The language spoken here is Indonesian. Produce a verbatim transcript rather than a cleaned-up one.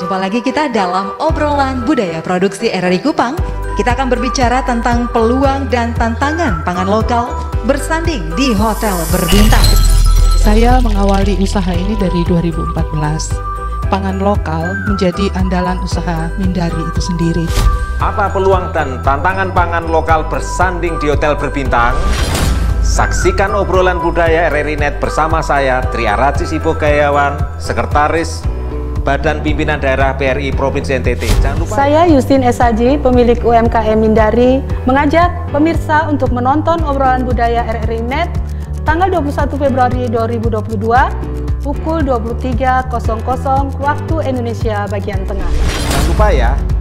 Jumpa lagi kita dalam obrolan budaya produksi R R I Kupang. Kita akan berbicara tentang peluang dan tantangan pangan lokal bersanding di hotel berbintang. Saya mengawali usaha ini dari dua ribu empat belas. Pangan lokal menjadi andalan usaha Mindari itu sendiri. Apa peluang dan tantangan pangan lokal bersanding di hotel berbintang? Saksikan obrolan budaya R R I Net bersama saya, Tri Araji Sibogayawan, Sekretaris Badan Pimpinan Daerah P R I Provinsi N T T. Jangan lupa. Saya Yustin S. Haji, pemilik U M K M Mindari, mengajak pemirsa untuk menonton obrolan budaya R R I Net tanggal dua puluh satu Februari dua ribu dua puluh dua pukul dua puluh tiga waktu Indonesia bagian tengah. Jangan lupa ya,